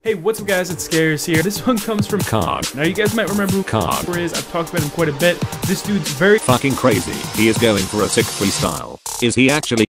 Hey, what's up guys, it's Scares here. This one comes from Kharg. Now you guys might remember who Kharg is. I've talked about him quite a bit. This dude's very fucking crazy. He is going for a sick freestyle. Is he actually?